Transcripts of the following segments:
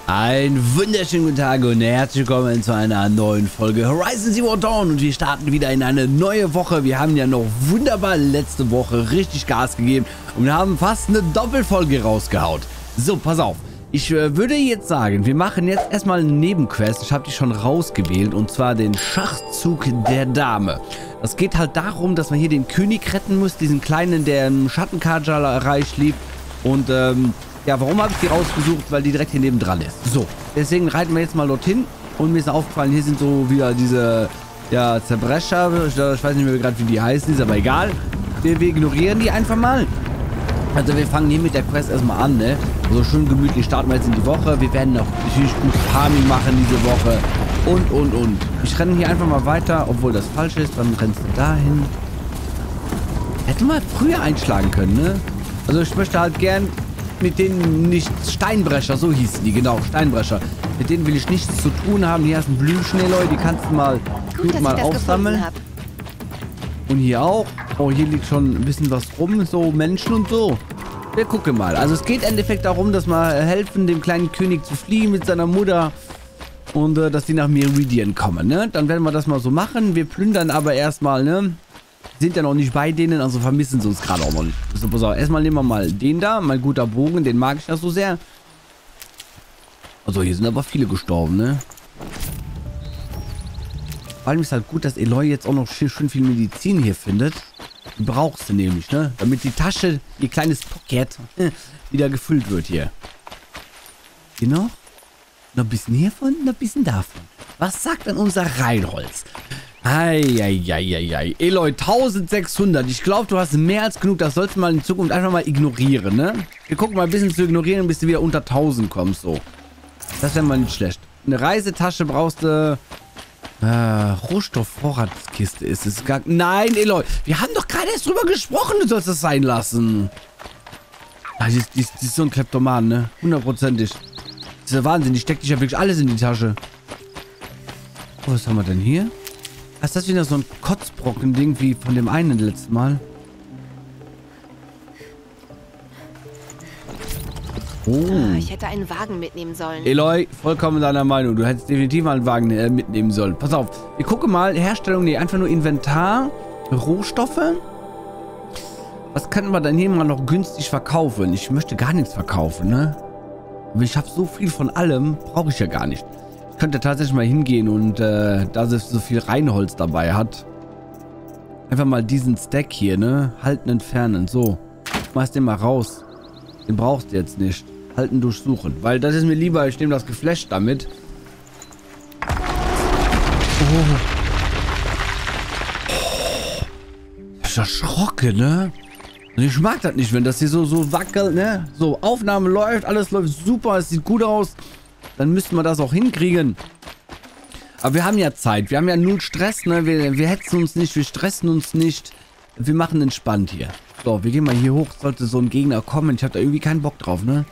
Einen wunderschönen guten Tag und herzlich willkommen zu einer neuen Folge Horizon Zero Dawn und wir starten wieder in eine neue Woche. Wir haben ja noch wunderbar letzte Woche richtig Gas gegeben und haben fast eine Doppelfolge rausgehaut. So, pass auf. Ich würde jetzt sagen, wir machen jetzt erstmal eine Nebenquest. Ich habe die schon rausgewählt und zwar den Schachzug der Dame. Das geht halt darum, dass man hier den König retten muss, diesen kleinen, der im Schattenkaja-Reich lebt und ja, warum habe ich die rausgesucht? Weil die direkt hier nebendran ist. So, deswegen reiten wir jetzt mal dorthin. Und mir ist aufgefallen, hier sind so wieder diese, ja, Zerbrecher. Ich weiß nicht mehr gerade, wie die heißen, ist aber egal. Wir ignorieren die einfach mal. Also wir fangen hier mit der Quest erstmal an, ne? So schön gemütlich starten wir jetzt in die Woche. Wir werden noch natürlich gut Farming machen diese Woche. Und. Ich renne hier einfach mal weiter, obwohl das falsch ist. Dann rennst du dahin. Hätte mal früher einschlagen können, ne? Also ich möchte halt gern mit denen nicht Steinbrecher, so hießen die, genau, Steinbrecher. Mit denen will ich nichts zu tun haben. Hier hast du einen Blümschneeloy, die kannst du mal gut mal aufsammeln. Und hier auch. Oh, hier liegt schon ein bisschen was rum, so Menschen und so. Wir gucken mal. Also es geht im Endeffekt darum, dass wir helfen, dem kleinen König zu fliehen mit seiner Mutter. Und dass die nach Meridian kommen, ne? Dann werden wir das mal so machen. Wir plündern aber erstmal, ne? Sind ja noch nicht bei denen, also vermissen sie uns gerade auch noch nicht. So, pass auf, erstmal nehmen wir mal den da, mein guter Bogen, den mag ich ja so sehr. Also hier sind aber viele gestorben, ne? Vor allem ist halt gut, dass Eloy jetzt auch noch schön viel Medizin hier findet. Die brauchst du nämlich, ne? Damit die Tasche, ihr kleines Pocket, wieder gefüllt wird hier. Hier noch? Noch ein bisschen hiervon, noch ein bisschen davon. Was sagt denn unser Reinholz? Eieieiei. Eloy, 1600. Ich glaube, du hast mehr als genug. Das sollst du mal in Zukunft einfach mal ignorieren, ne? Wir gucken mal ein bisschen zu ignorieren, bis du wieder unter 1000 kommst, so. Das wäre mal nicht schlecht. Eine Reisetasche brauchst du. Rohstoffvorratskiste ist es gar... Nein, Eloy. Wir haben doch gerade erst drüber gesprochen. Du sollst das sein lassen. Ah, die ist so ein Kleptoman, ne? 100%. Das ist ja Wahnsinn. Die steckt dich ja wirklich alles in die Tasche. Oh, was haben wir denn hier? Ist das wieder so ein Kotzbrocken-Ding wie von dem einen letzten Mal? Oh. Ich hätte einen Wagen mitnehmen sollen. Eloy, vollkommen deiner Meinung. Du hättest definitiv mal einen Wagen mitnehmen sollen. Pass auf. Wir gucken mal. Herstellung, nee, einfach nur Inventar. Rohstoffe. Was könnten wir dann hier mal noch günstig verkaufen? Ich möchte gar nichts verkaufen, ne? Aber ich habe so viel von allem. Brauche ich ja gar nicht. Ich könnte tatsächlich mal hingehen und da sie so viel Reinholz dabei hat, einfach mal diesen Stack hier, ne? Halten, entfernen. So. Schmeiß den mal raus. Den brauchst du jetzt nicht. Halten, durchsuchen. Weil das ist mir lieber, ich nehme das Geflecht damit. Oh. Das ist erschrocken, ne? Und ich mag das nicht, wenn das hier so wackelt, ne? So, Aufnahme läuft, alles läuft super, es sieht gut aus. Dann müssten wir das auch hinkriegen. Aber wir haben ja Zeit. Wir haben ja null Stress, ne? Wir hetzen uns nicht, wir stressen uns nicht. Wir machen entspannt hier. So, wir gehen mal hier hoch. Sollte so ein Gegner kommen. Ich habe da irgendwie keinen Bock drauf, ne?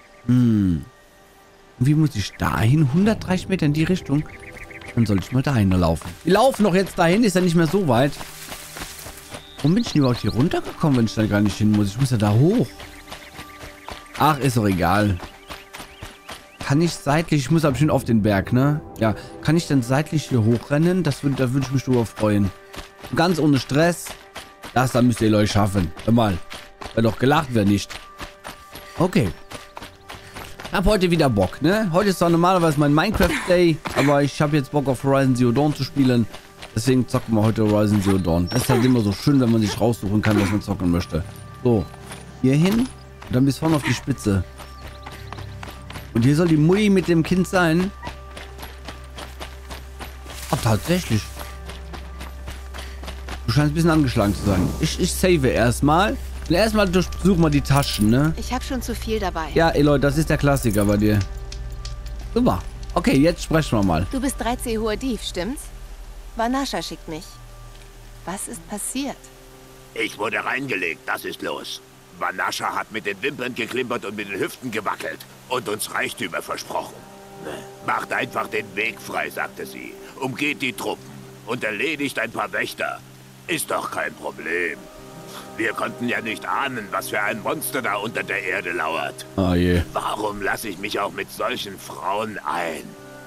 Wie muss ich da hin? 130 Meter in die Richtung. Dann soll ich mal dahin laufen. Wir laufen doch jetzt dahin. Ist ja nicht mehr so weit. Warum bin ich denn überhaupt hier runtergekommen, wenn ich da gar nicht hin muss? Ich muss ja da hoch. Ach, ist doch egal. Kann ich seitlich, ich muss aber bestimmt auf den Berg, ne? Ja, kann ich denn seitlich hier hochrennen? Da würde ich mich drüber freuen. Ganz ohne Stress. Das dann müsst ihr euch schaffen. Hör mal. Wer doch gelacht, wer nicht. Okay. Hab heute wieder Bock, ne? Heute ist zwar normalerweise mein Minecraft-Day, aber ich habe jetzt Bock auf Horizon Zero Dawn zu spielen. Deswegen zocken wir heute Horizon Zero Dawn. Das ist halt immer so schön, wenn man sich raussuchen kann, was man zocken möchte. So. Hier hin. Und dann bis vorne auf die Spitze. Und hier soll die Mutti mit dem Kind sein. Ach, tatsächlich. Du scheinst ein bisschen angeschlagen zu sein. Ich save erstmal. Und erstmal durchsuchen wir die Taschen, ne? Ich habe schon zu viel dabei. Ja, Eloy, das ist der Klassiker bei dir. Super. Okay, jetzt sprechen wir mal. Du bist 13 hoher Dieb, stimmt's? Vanasha schickt mich. Was ist passiert? Ich wurde reingelegt, das ist los. Vanasha hat mit den Wimpern geklimpert und mit den Hüften gewackelt und uns Reichtümer versprochen. Macht einfach den Weg frei, sagte sie. Umgeht die Truppen und erledigt ein paar Wächter. Ist doch kein Problem. Wir konnten ja nicht ahnen, was für ein Monster da unter der Erde lauert. Oh je. Warum lasse ich mich auch mit solchen Frauen ein?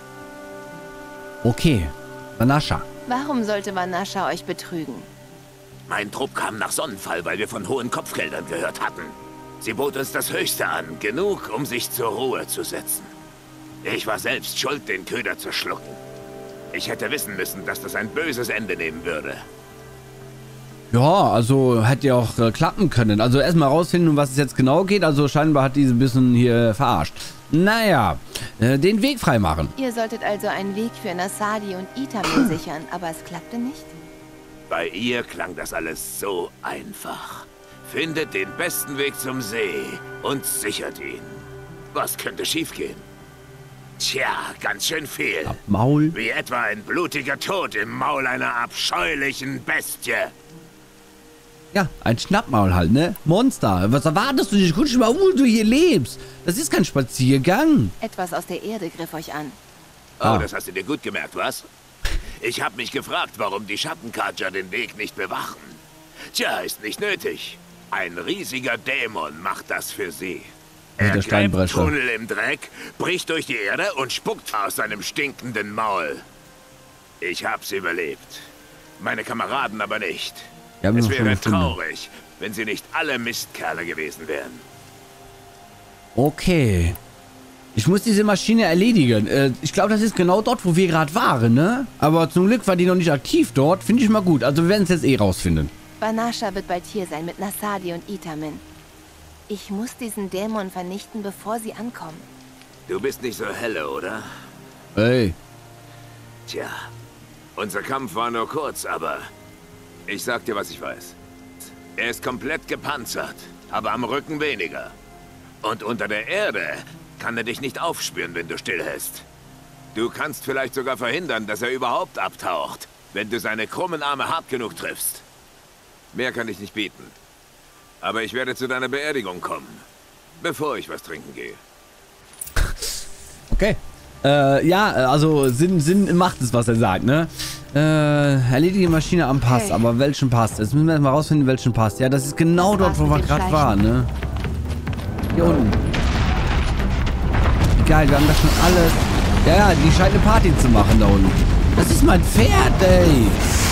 Okay. Vanasha. Warum sollte Vanasha euch betrügen? Mein Trupp kam nach Sonnenfall, weil wir von hohen Kopfgeldern gehört hatten. Sie bot uns das Höchste an, genug, um sich zur Ruhe zu setzen. Ich war selbst schuld, den Köder zu schlucken. Ich hätte wissen müssen, dass das ein böses Ende nehmen würde. Ja, also hätte ja auch klappen können. Also erstmal rausfinden, um was es jetzt genau geht. Also scheinbar hat diese ein bisschen hier verarscht. Naja, den Weg freimachen. Ihr solltet also einen Weg für Nasadi und Itamin sichern, aber es klappte nicht? Bei ihr klang das alles so einfach. Findet den besten Weg zum See und sichert ihn. Was könnte schiefgehen? Tja, ganz schön viel. Maul. Wie etwa ein blutiger Tod im Maul einer abscheulichen Bestie. Ja, ein Schnappmaul halt, ne? Monster. Was erwartest du dich? Guck mal, wo du hier lebst. Das ist kein Spaziergang. Etwas aus der Erde griff euch an. Oh, das hast du dir gut gemerkt, was? Ich habe mich gefragt, warum die Schattenkatscher den Weg nicht bewachen. Tja, ist nicht nötig. Ein riesiger Dämon macht das für sie. Er gräbt Tunnel im Dreck, bricht durch die Erde und spuckt aus seinem stinkenden Maul. Ich hab's überlebt. Meine Kameraden aber nicht. Es wäre traurig, wenn sie nicht alle Mistkerle gewesen wären. Okay. Ich muss diese Maschine erledigen. Ich glaube, das ist genau dort, wo wir gerade waren, ne? Aber zum Glück war die noch nicht aktiv dort. Finde ich mal gut. Also wir werden es jetzt eh rausfinden. Vanasha wird bald hier sein mit Nasadi und Itamin. Ich muss diesen Dämon vernichten, bevor sie ankommen. Du bist nicht so helle, oder? Hey. Tja, unser Kampf war nur kurz, aber ich sag dir, was ich weiß. Er ist komplett gepanzert, aber am Rücken weniger. Und unter der Erde kann er dich nicht aufspüren, wenn du stillhältst. Du kannst vielleicht sogar verhindern, dass er überhaupt abtaucht, wenn du seine krummen Arme hart genug triffst. Mehr kann ich nicht bieten. Aber ich werde zu deiner Beerdigung kommen, bevor ich was trinken gehe. Okay. Ja, also Sinn macht es, was er sagt, ne? Erledige die Maschine am Pass, Okay. aber welchen Pass? Jetzt müssen wir erstmal rausfinden, welchen Pass. Ja, das ist genau dort, wo wir gerade waren, ne? Hier unten. Geil, wir haben das schon alles. Ja, die scheint eine Party zu machen da unten. Das ist mein Pferd, ey.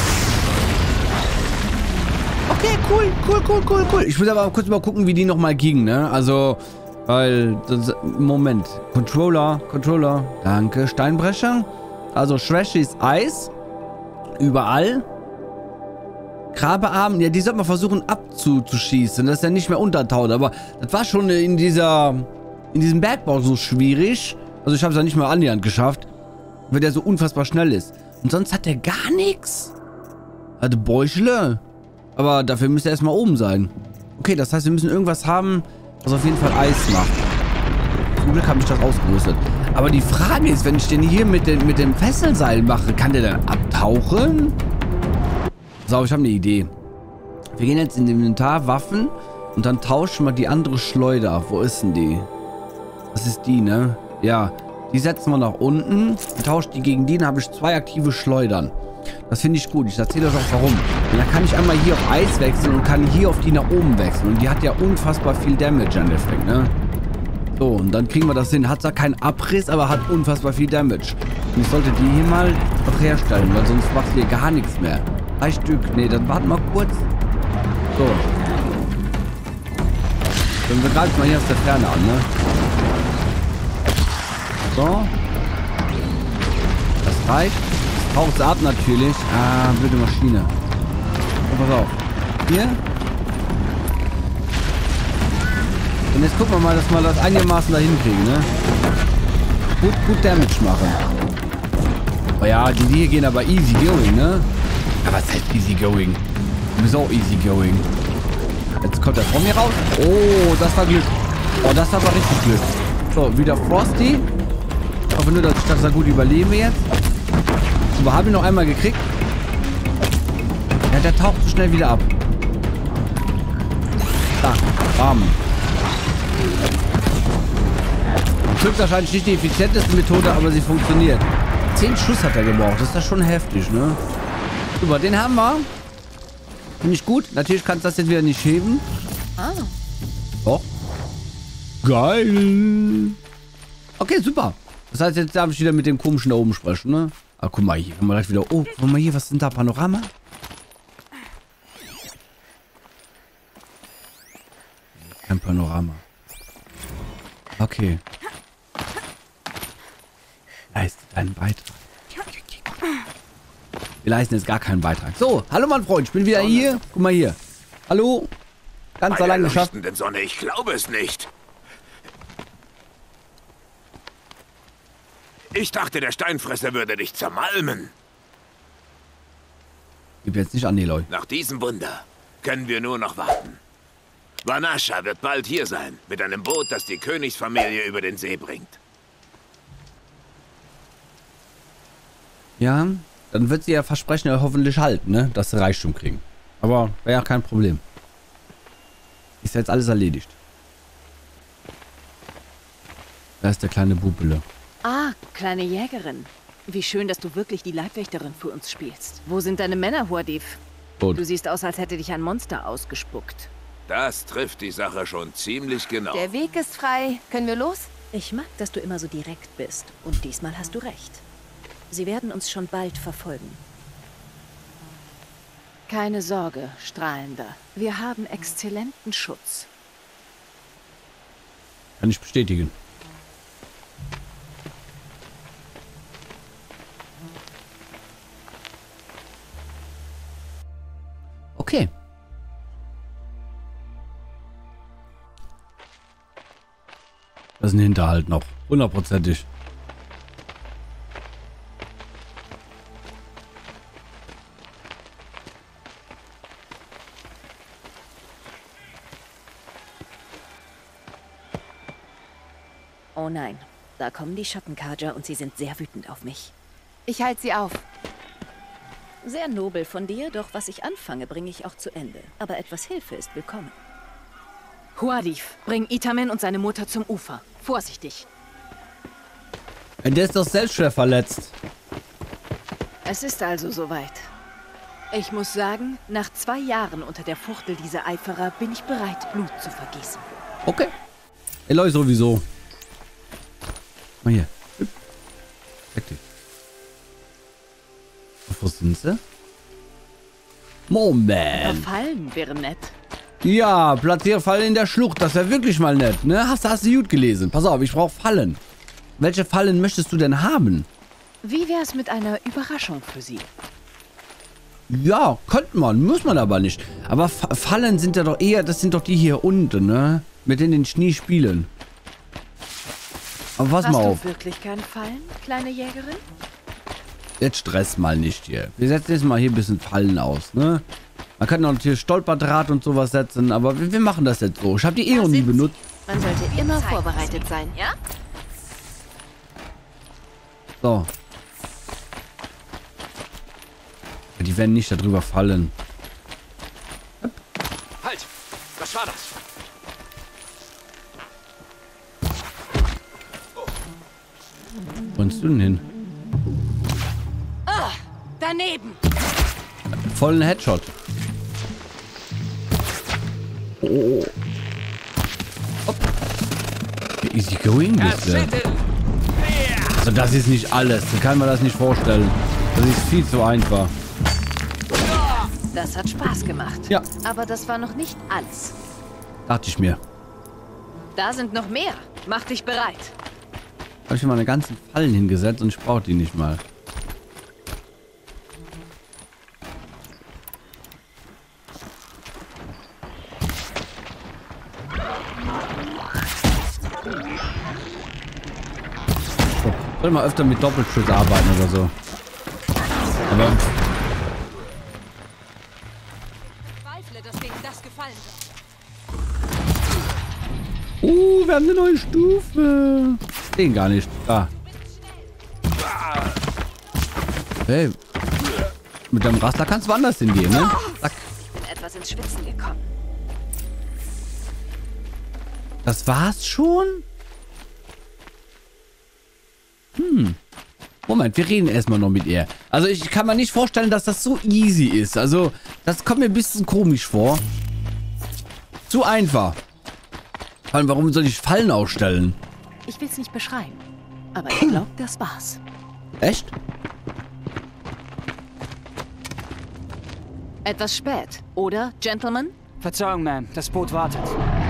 Okay, cool. Ich muss aber kurz mal gucken, wie die nochmal ging, ne? Also, weil, Moment. Controller. Danke, Steinbrecher. Also, Schwäche ist Eis. Überall. Grabearm, ja, die sollte man versuchen abzuschießen, dass er nicht mehr untertaut. Aber das war schon in diesem Bergbau so schwierig. Also, ich habe es ja nicht mal annähernd geschafft, weil der so unfassbar schnell ist. Und sonst hat der gar nichts. Also, Bäuchle. Aber dafür müsste er erstmal oben sein. Okay, das heißt, wir müssen irgendwas haben, was auf jeden Fall Eis macht. Zum Glück habe ich das ausgerüstet. Aber die Frage ist, wenn ich den hier mit dem Fesselseil mache, kann der dann abtauchen? So, ich habe eine Idee. Wir gehen jetzt in den Inventar, Waffen, und dann tauschen wir die andere Schleuder. Wo ist denn die? Das ist die, ne? Ja, die setzen wir nach unten. Wir tauschen die gegen die, dann habe ich 2 aktive Schleudern. Das finde ich gut. Ich erzähle euch auch warum. Und dann kann ich einmal hier auf Eis wechseln und kann hier auf die nach oben wechseln. Und die hat ja unfassbar viel Damage an Effekt, ne? So, und dann kriegen wir das hin. Hat zwar keinen Abriss, aber hat unfassbar viel Damage. Und ich sollte die hier mal noch herstellen, weil sonst macht hier gar nichts mehr. 3 Stück. Ne, dann warten wir kurz. So. Dann wir greifen mal hier aus der Ferne an, ne? So. Das reicht. Taucht sie ab natürlich. Ah, blöde Maschine. Oh, pass auf. Hier. Und jetzt gucken wir mal, dass wir das einigermaßen dahin kriegen, ne? Gut Damage machen. Oh ja, die hier gehen aber easy going, ne? Aber was heißt easy going? Du bist auch easy going. Jetzt kommt er vor mir raus. Oh, das war Glück. Oh, das war aber richtig Glück. So, wieder Frosty. Ich hoffe nur, dass ich das da gut überlebe jetzt. So, habe ich noch einmal gekriegt. Ja, der taucht so schnell wieder ab. Da, bam. Höchstwahrscheinlich nicht die effizienteste Methode, aber sie funktioniert. 10 Schuss hat er gebraucht. Das ist ja schon heftig, ne? Super, den haben wir. Finde ich gut. Natürlich kannst du das jetzt wieder nicht heben. Ah. Doch. Geil. Okay, super. Das heißt, jetzt darf ich wieder mit dem komischen da oben sprechen, ne? Ah, guck mal, hier kann man gleich wieder... Oh, guck mal hier, was sind da? Panorama? Kein Panorama. Okay. Leistet einen Beitrag. Wir leisten jetzt gar keinen Beitrag. So, hallo mein Freund, ich bin wieder hier. Guck mal hier. Hallo. Ganz allein geschafft. Bei der Sonne, ich glaube es nicht. Ich dachte, der Steinfresser würde dich zermalmen. Gib jetzt nicht an, Eloy. Nach diesem Wunder können wir nur noch warten. Vanasha wird bald hier sein, mit einem Boot, das die Königsfamilie über den See bringt. Ja, dann wird sie ja versprechen, ja hoffentlich halten, ne? Dass sie Reichtum kriegen. Aber wäre ja kein Problem. Ist jetzt alles erledigt. Da ist der kleine Bubele. Ah, kleine Jägerin. Wie schön, dass du wirklich die Leibwächterin für uns spielst. Wo sind deine Männer, Huadif? Gut. Du siehst aus, als hätte dich ein Monster ausgespuckt. Das trifft die Sache schon ziemlich genau. Der Weg ist frei. Können wir los? Ich mag, dass du immer so direkt bist. Und diesmal hast du recht. Sie werden uns schon bald verfolgen. Keine Sorge, Strahlender. Wir haben exzellenten Schutz. Kann ich bestätigen. Okay. Das ist ein Hinterhalt noch. 100%ig. Oh nein, da kommen die Schattenkarger und sie sind sehr wütend auf mich. Ich halte sie auf. Sehr nobel von dir, doch was ich anfange, bringe ich auch zu Ende. Aber etwas Hilfe ist willkommen. Huadif, bring Itamen und seine Mutter zum Ufer. Vorsichtig. Der ist doch selbst schwer verletzt. Es ist also soweit. Ich muss sagen, nach 2 Jahren unter der Fuchtel dieser Eiferer bin ich bereit, Blut zu vergießen. Okay. Eloy sowieso. Mal hier. Richtig. Wo sind sie? Moment. Verfallen wäre nett. Ja, platziere Fallen in der Schlucht. Das wäre wirklich mal nett, ne? Hast du gut gelesen. Pass auf, ich brauche Fallen. Welche Fallen möchtest du denn haben? Wie wär's mit einer Überraschung für sie? Ja, könnte man. Muss man aber nicht. Aber Fallen sind ja doch eher... Das sind doch die hier unten, ne? Mit denen den Schnee spielen. Aber pass mal auf. Hast du wirklich keinen Fallen, kleine Jägerin? Jetzt stress mal nicht hier. Wir setzen jetzt mal hier ein bisschen Fallen aus, ne? Man kann noch hier Stolperdraht und sowas setzen, aber wir machen das jetzt so. Ich habe die eh noch nie benutzt. Man sollte immer vorbereitet sein. Ja? So. Die werden nicht darüber fallen. Halt! Was war das? Wo kommst du denn hin? Daneben! Vollen Headshot. Oh. Hopp. Easy going, bist du. Also das ist nicht alles. Da kann man das nicht vorstellen. Das ist viel zu einfach. Das hat Spaß gemacht. Ja. Aber das war noch nicht alles. Dachte ich mir. Da sind noch mehr. Mach dich bereit. Habe ich mir meine ganzen Fallen hingesetzt und ich brauche die nicht mal. So, soll mal öfter mit Doppelschuss arbeiten oder so. Aber Zweifle, dass denen das gefallen wird. wir haben eine neue Stufe. Den gar nicht. Da. Hey. Mit deinem Raster kannst du woanders hingehen, ne? Zack. Ich bin etwas ins Schwitzen gekommen. Das war's schon? Moment, wir reden erstmal noch mit ihr. Also ich kann mir nicht vorstellen, dass das so easy ist. Also, das kommt mir ein bisschen komisch vor. Zu einfach. Vor allem, warum soll ich Fallen ausstellen? Ich will's nicht beschreiben, aber ich glaube, das war's. Echt? Etwas spät, oder, Gentlemen? Verzeihung, Ma'am. Das Boot wartet.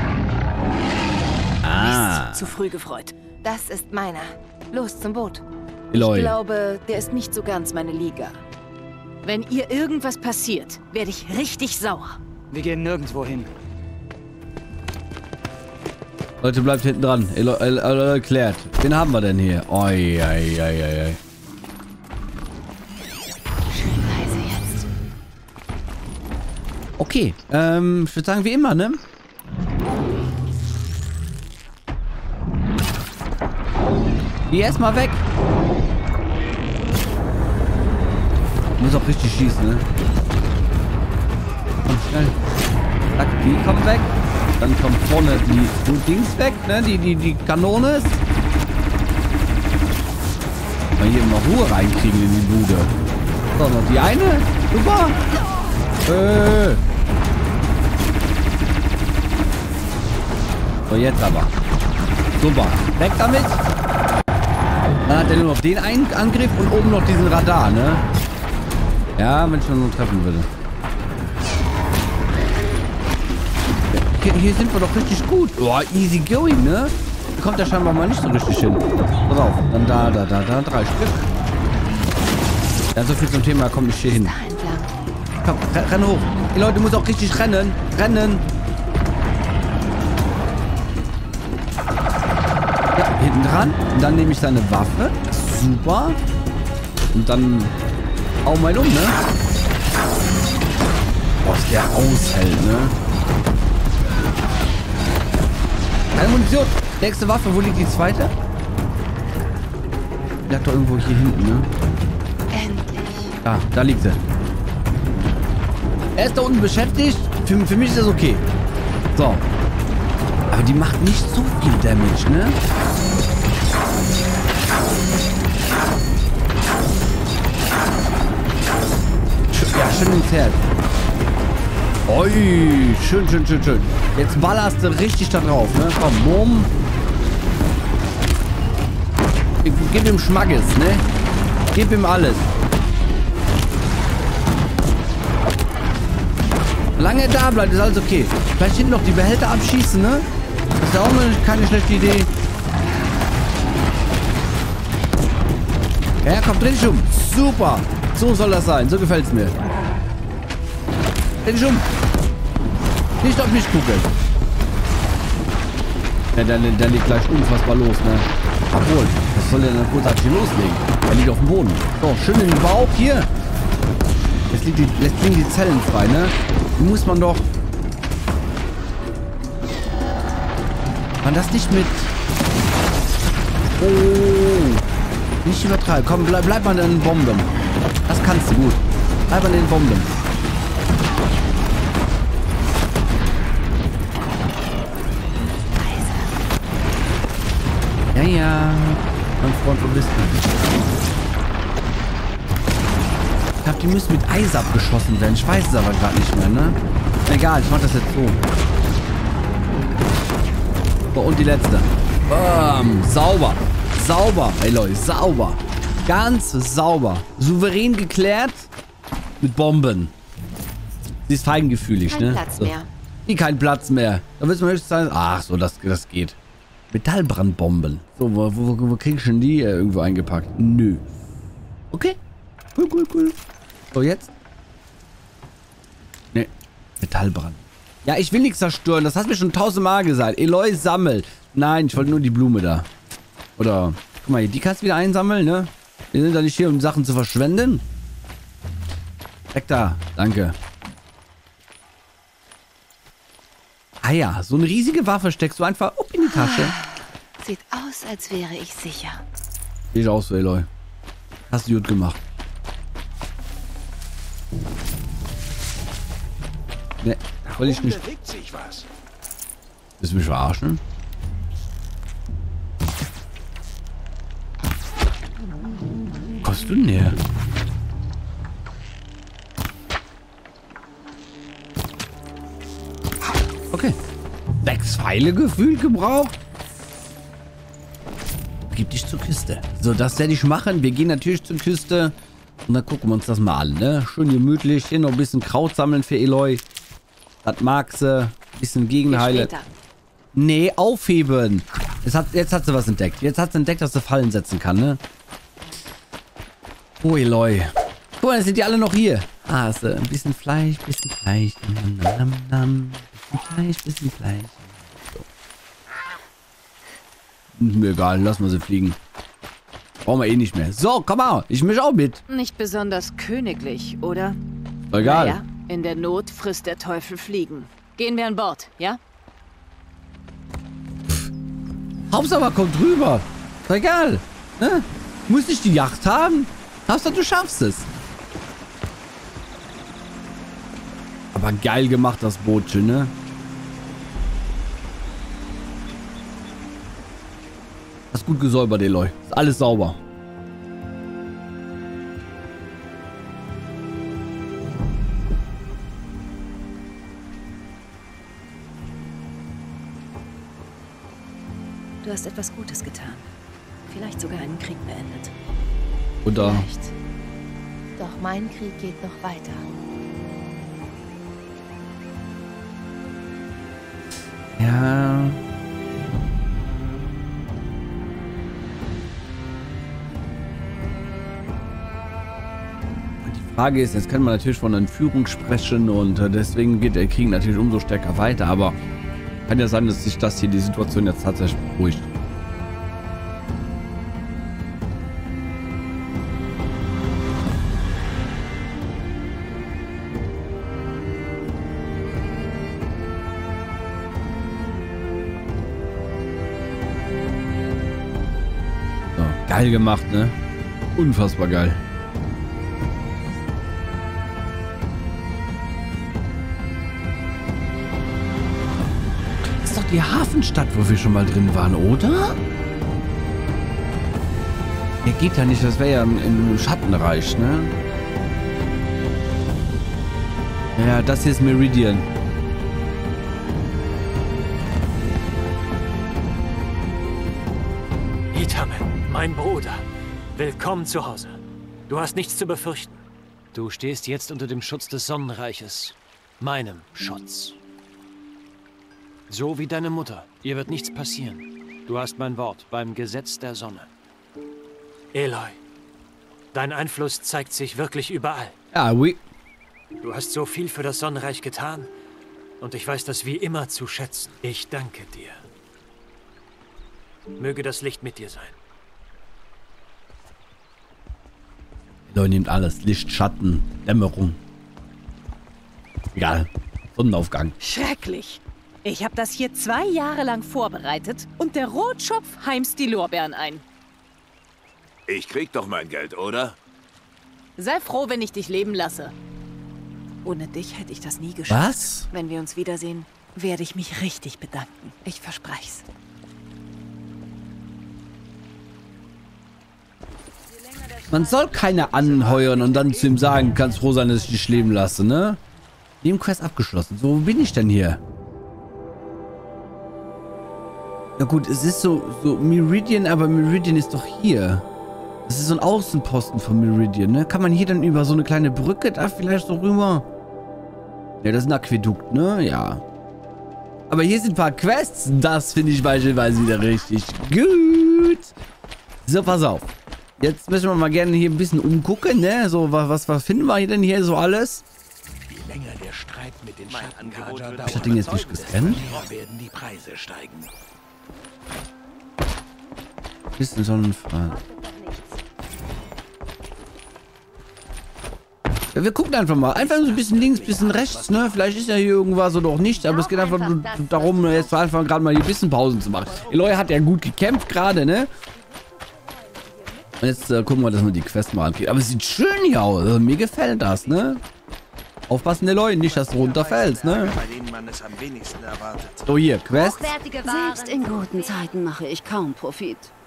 Ah. Zu früh gefreut. Das ist meiner. Los zum Boot. Ich Eloy. glaube, der ist nicht so ganz meine Liga. Wenn ihr irgendwas passiert, werde ich richtig sauer. Wir gehen nirgendwo hin. Leute, bleibt hinten dran. Eloy klärt. Wen haben wir denn hier? Oi, oi, oi, oi. Schön leise jetzt. Okay, ich würde sagen, wie immer, ne? Die erstmal weg. Muss auch richtig schießen, ne? Komm, schnell. Zack, die kommt weg. Dann kommt vorne die Dings weg, ne? Die Kanone ist. Mal hier mal Ruhe reinkriegen in die Bude. So, noch die eine. Super. So, jetzt aber. Super. Weg damit. Dann hat er nur noch den einen Angriff und oben noch diesen Radar, ne? Ja, wenn ich nur treffen würde. Hier sind wir doch richtig gut. Boah, easy going, ne? Da kommt er scheinbar mal nicht so richtig hin. Pass auf. Dann da, 3 Stück. Ja, so viel zum Thema, komm nicht hier hin. Da entlang. Komm, renn hoch. Die Leute müssen auch richtig rennen. Rennen. Ja, hinten dran. Und dann nehme ich seine Waffe. Super. Und dann hau mal um, ne? Boah, ist der aushält, ne? Keine Munition. Nächste Waffe. Wo liegt die zweite? Die lag doch irgendwo hier hinten, ne? Endlich. Ah, da liegt sie. Er ist da unten beschäftigt. Für mich ist das okay. So. Aber die macht nicht so viel Damage, ne? Ja, schön ins Herz. Ui, schön. Jetzt ballerst du richtig da drauf, ne? Komm, bumm. Gib ihm Schmackes, ne? Gib ihm alles. Solange er da bleibt, ist alles okay. Vielleicht hinten noch die Behälter abschießen, ne? Das ist ja auch mal keine schlechte Idee. Ja, komm, dreh dich um. Super. So soll das sein. So gefällt's mir. Dreh dich um. Nicht auf mich gucken. Ja, der liegt gleich unfassbar los, ne? Obwohl, was soll der denn großartig hier loslegen? Er liegt auf dem Boden. So, schön in den Bauch hier. Jetzt liegen die Zellen frei, ne? Die muss man doch... Man das nicht mit... Oh. Nicht übertreiben. Komm, bleib mal in den Bomben. Das kannst du gut. Bleib mal in den Bomben. Ja. Mein Freund, wo bist du? Ich glaube, die müssen mit Eis abgeschossen werden. Ich weiß es aber gerade nicht mehr, ne? Egal, ich mach das jetzt so. So, und die letzte. Bam, sauber. Sauber, Eloy, sauber. Ganz sauber. Souverän geklärt. Mit Bomben. Sie ist feingefühlig, Kein ne? Platz mehr. Wie kein Platz mehr. Da wissen wir höchstens sagen, ach so, das geht. Metallbrandbomben. So, wo krieg ich denn die irgendwo eingepackt? Nö. Okay. Cool. So, jetzt? Ne, Metallbrand. Ja, ich will nichts zerstören. Das hast du mir schon 1000-mal gesagt. Eloy sammelt. Nein, ich wollte nur die Blume da. Oder, guck mal, die kannst du wieder einsammeln, ne? Wir sind da nicht hier, um Sachen zu verschwenden. Weg da. Danke. Ah ja, so eine riesige Waffe steckst du einfach in die Tasche. Sieht aus, als wäre ich sicher. Sieht aus, Eloy. Hast du gut gemacht. Ne, wollte ich nicht. Bewegt sich was. Willst du mich verarschen? kommst du denn her? Okay. 6 Pfeile gefühlt gebraucht. Gib dich zur Küste. So, das werde ich machen. Wir gehen natürlich zur Küste. Und dann gucken wir uns das mal an, ne? Schön gemütlich. Hier noch ein bisschen Kraut sammeln für Eloy. Das mag sie. Ein bisschen Gegenheile. Nee, aufheben. Jetzt hat sie was entdeckt. Jetzt hat sie entdeckt, dass sie Fallen setzen kann, ne? Oh, Eloy. Guck mal, jetzt sind die alle noch hier. Ah, ist ein bisschen Fleisch, bisschen Fleisch. Nam, nam, nam. Bisschen Fleisch, bisschen Fleisch. So. Mir egal, lassen wir sie fliegen. Brauchen wir eh nicht mehr. So, komm mal, ich misch auch mit. Nicht besonders königlich, oder? Egal. Naja, in der Not frisst der Teufel Fliegen. Gehen wir an Bord, ja? Hauptsache kommt rüber. Ist egal. Ne? Muss nicht die Yacht haben. Hauptsache du schaffst es. Aber geil gemacht, das Bootchen, ne? Hast gut gesäubert, Eloy. Ist alles sauber. Du hast etwas Gutes getan. Vielleicht sogar einen Krieg beendet. Oder? Vielleicht. Doch mein Krieg geht noch weiter. Ja. Die Frage ist, jetzt kann man natürlich von Entführung sprechen und deswegen geht der Krieg natürlich umso stärker weiter, aber kann ja sein, dass sich das hier die Situation jetzt tatsächlich beruhigt. So, geil gemacht, ne? Unfassbar geil. Die Hafenstadt, wo wir schon mal drin waren, oder? Ja, geht ja nicht, das wäre ja im Schattenreich, ne? Ja, das hier ist Meridian. Itamen, mein Bruder. Willkommen zu Hause. Du hast nichts zu befürchten. Du stehst jetzt unter dem Schutz des Sonnenreiches. Meinem Schutz. So wie deine Mutter. Ihr wird nichts passieren. Du hast mein Wort beim Gesetz der Sonne. Eloy, dein Einfluss zeigt sich wirklich überall. Ja, oui. Du hast so viel für das Sonnenreich getan und ich weiß das wie immer zu schätzen. Ich danke dir. Möge das Licht mit dir sein. Eloy nimmt alles. Licht, Schatten, Dämmerung. Egal. Sonnenaufgang. Schrecklich. Ich habe das hier 2 Jahre lang vorbereitet und der Rotschopf heimst die Lorbeeren ein. Ich krieg doch mein Geld, oder? Sei froh, wenn ich dich leben lasse. Ohne dich hätte ich das nie geschafft. Was? Wenn wir uns wiedersehen, werde ich mich richtig bedanken. Ich verspreche es. Man soll keine anheuern und dann zu ihm sagen, kannst froh sein, dass ich dich leben lasse, ne? Nebenquest abgeschlossen. So, wo bin ich denn hier? Ja gut, es ist so Meridian, aber Meridian ist doch hier. Das ist so ein Außenposten von Meridian, ne? Kann man hier dann über so eine kleine Brücke da vielleicht so rüber? Ja, das ist ein Aquädukt, ne? Ja. Aber hier sind ein paar Quests. Das finde ich beispielsweise wieder richtig gut. So, pass auf. Jetzt müssen wir mal gerne hier ein bisschen umgucken, ne? So, was finden wir denn hier so alles? Je länger der Streit mit den Schattenkader Hab ich das Ding jetzt nicht gescannt? werden die Preise steigen. Bisschen Sonnenfall. Ja, wir gucken einfach mal. Einfach so ein bisschen links, bisschen rechts, ne? Vielleicht ist ja hier irgendwas oder auch nicht, aber es geht einfach nur darum, jetzt einfach gerade mal hier ein bisschen Pausen zu machen. Eloy hat ja gut gekämpft gerade, ne? Und jetzt gucken wir, dass wir die Quest mal ankriegen. Aber es sieht schön hier aus. Also, mir gefällt das, ne? Aufpassen, Eloy, nicht, dass du runterfällst, ne? Bei denen man es am wenigsten erwartet. So, hier, Quest. Hochwertige Waren. Selbst in guten Zeiten mache ich kaum Profit.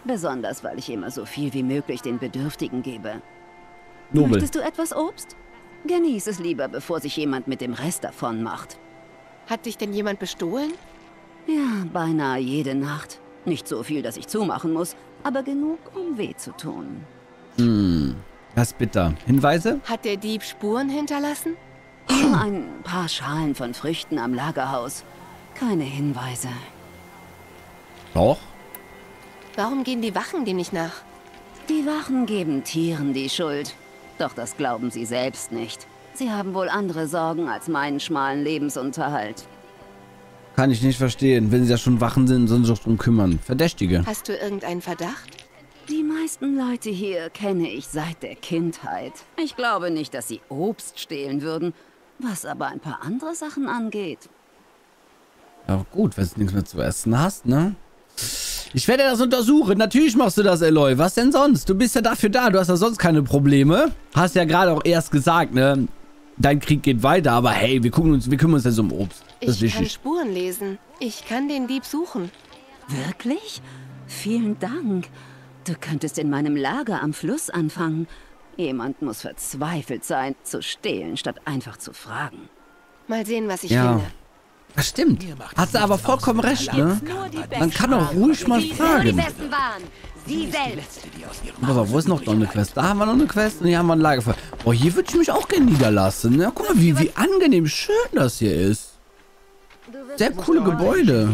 Besonders, weil ich immer so viel wie möglich den Bedürftigen gebe. Nobel. Möchtest du etwas Obst? Genieß es lieber, bevor sich jemand mit dem Rest davon macht. Hat dich denn jemand bestohlen? Ja, beinahe jede Nacht. Nicht so viel, dass ich zumachen muss, aber genug, um weh zu tun. Das ist bitter. Hinweise? Hat der Dieb Spuren hinterlassen? Nur ein paar Schalen von Früchten am Lagerhaus. Keine Hinweise. Doch. Warum gehen die Wachen dem nicht nach? Die Wachen geben Tieren die Schuld. Doch das glauben sie selbst nicht. Sie haben wohl andere Sorgen als meinen schmalen Lebensunterhalt. Kann ich nicht verstehen. Wenn sie ja schon Wachen sind, sollen sie sich drum kümmern. Verdächtige. Hast du irgendeinen Verdacht? Die meisten Leute hier kenne ich seit der Kindheit. Ich glaube nicht, dass sie Obst stehlen würden. Was aber ein paar andere Sachen angeht. Ja gut, wenn du nichts mehr zu essen hast, ne? Ich werde das untersuchen. Natürlich machst du das, Eloy. Was denn sonst? Du bist ja dafür da. Du hast ja sonst keine Probleme. Hast ja gerade auch erst gesagt, ne? Dein Krieg geht weiter, aber hey, wir kümmern uns jetzt um Obst. Das ist Ich kann wichtig. Spuren lesen. Ich kann den Dieb suchen. Wirklich? Vielen Dank. Du könntest in meinem Lager am Fluss anfangen. Jemand muss verzweifelt sein, zu stehlen, statt einfach zu fragen. Mal sehen, was ich Ja. finde. Das stimmt. Hat sie aber vollkommen recht, ne? Man kann auch ruhig mal fragen. waren. Sie selbst. Pass auf, wo ist noch eine Quest? Da haben wir noch eine Quest und hier haben wir ein Lagerfeuer. Oh, hier würde ich mich auch gerne niederlassen. Ne? Guck mal, wie angenehm schön das hier ist. Sehr coole Gebäude.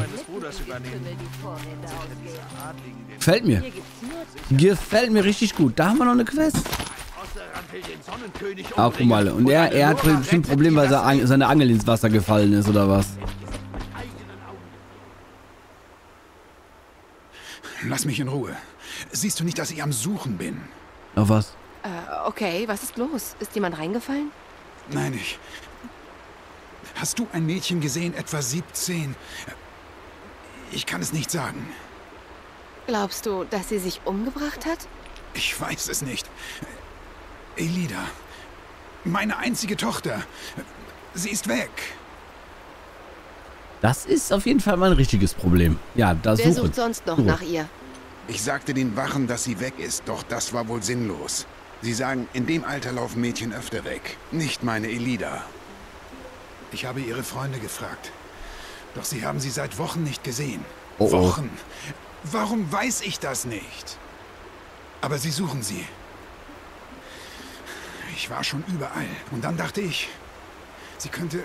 Gefällt mir. Gefällt mir richtig gut. Da haben wir noch eine Quest. Ah, guck mal. Und er hat bestimmt ein Problem, weil seine Angel ins Wasser gefallen ist, oder was? Lass mich in Ruhe. Siehst du nicht, dass ich am Suchen bin? Auf was? Okay, was ist los? Ist jemand reingefallen? Nein, ich... Hast du ein Mädchen gesehen, etwa 17? Ich kann es nicht sagen. Glaubst du, dass sie sich umgebracht hat? Ich weiß es nicht. Elida, meine einzige Tochter. Sie ist weg. Das ist auf jeden Fall mal ein richtiges Problem. Ja, da Wer suchen. sucht sonst noch nach ihr? Ich sagte den Wachen, dass sie weg ist, doch das war wohl sinnlos. Sie sagen, in dem Alter laufen Mädchen öfter weg. Nicht meine Elida. Ich habe ihre Freunde gefragt. Doch sie haben sie seit Wochen nicht gesehen. Oh, oh. Wochen. Warum weiß ich das nicht? Aber sie suchen sie. Ich war schon überall. Und dann dachte ich, sie könnte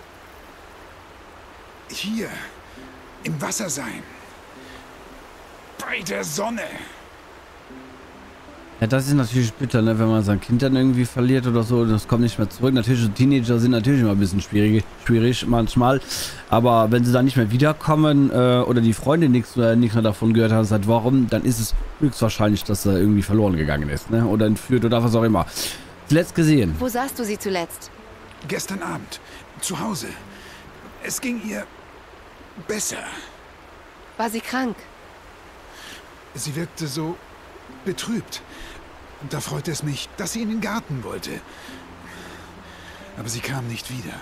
hier im Wasser sein. Bei der Sonne. Ja, das ist natürlich bitter, ne, wenn man sein Kind dann irgendwie verliert oder so, das kommt nicht mehr zurück. Natürlich, so Teenager sind natürlich immer ein bisschen schwierig manchmal. Aber wenn sie dann nicht mehr wiederkommen oder die Freunde nichts mehr davon gehört haben seit Wochen, dann ist es höchstwahrscheinlich, dass er irgendwie verloren gegangen ist, ne? Oder entführt oder was auch immer. Zuletzt gesehen. Wo sahst du sie zuletzt? Gestern Abend. Zu Hause. Es ging ihr besser. War sie krank? Sie wirkte so betrübt. Und da freute es mich, dass sie in den Garten wollte. Aber sie kam nicht wieder.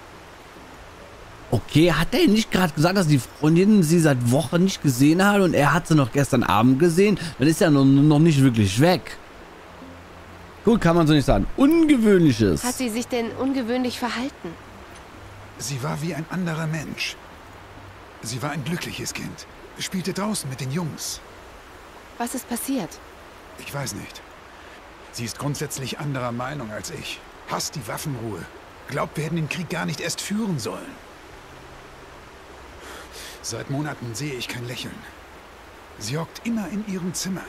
Okay, hat er nicht gerade gesagt, dass die Freundin sie seit Wochen nicht gesehen hat und er hat sie noch gestern Abend gesehen? Dann ist er noch nicht wirklich weg. Gut, kann man so nicht sagen. Ungewöhnliches. Hat sie sich denn ungewöhnlich verhalten? Sie war wie ein anderer Mensch. Sie war ein glückliches Kind. Spielte draußen mit den Jungs. Was ist passiert? Ich weiß nicht. Sie ist grundsätzlich anderer Meinung als ich. Hasst die Waffenruhe. Glaubt, wir hätten den Krieg gar nicht erst führen sollen. Seit Monaten sehe ich kein Lächeln. Sie hockt immer in ihrem Zimmer.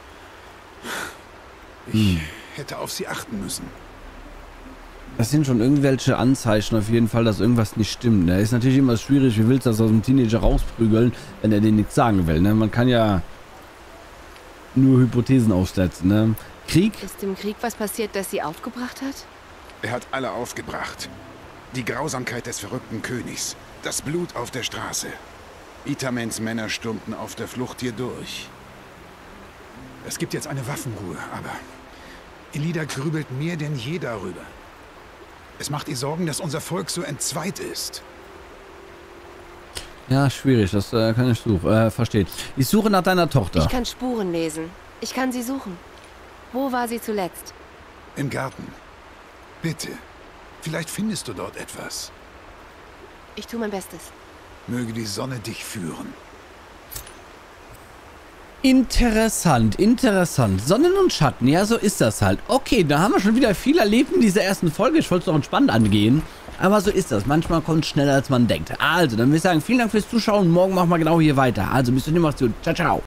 Ich hätte auf sie achten müssen. Das sind schon irgendwelche Anzeichen auf jeden Fall, dass irgendwas nicht stimmt. Ne? Ist natürlich immer schwierig, wie willst du das aus dem Teenager rausprügeln, wenn er denen nichts sagen will. Ne? Man kann ja nur Hypothesen aufsetzen. Ne? Krieg? Ist im Krieg was passiert, das sie aufgebracht hat? Er hat alle aufgebracht. Die Grausamkeit des verrückten Königs. Das Blut auf der Straße. Itamens Männer stürmten auf der Flucht hier durch. Es gibt jetzt eine Waffenruhe, aber Elida grübelt mehr denn je darüber. Es macht ihr Sorgen, dass unser Volk so entzweit ist. Ja, schwierig, das kann ich verstehen. Ich suche nach deiner Tochter. Ich kann Spuren lesen. Ich kann sie suchen. Wo war sie zuletzt? Im Garten. Bitte. Vielleicht findest du dort etwas. Ich tue mein Bestes. Möge die Sonne dich führen. Interessant, interessant. Sonnen und Schatten, ja, so ist das halt. Okay, da haben wir schon wieder viel erlebt in dieser ersten Folge. Ich wollte es noch entspannt angehen. Aber so ist das. Manchmal kommt es schneller, als man denkt. Also, dann würde ich sagen, vielen Dank fürs Zuschauen. Morgen machen wir genau hier weiter. Also, bis zum nächsten Mal. Ciao, ciao.